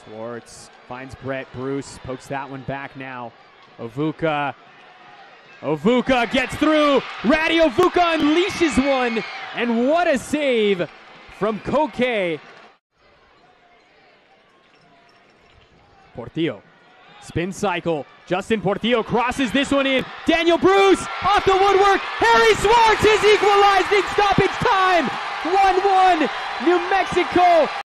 Swartz finds Brett. Bruce pokes that one back now. Ovouka. Ovouka gets through. Raddy Ovouka unleashes one. And what a save from Koke. Portillo. Spin cycle. Justin Portillo crosses this one in. Daniel Bruce off the woodwork. Harry Swartz is equalizing stoppage time. 1-1 New Mexico.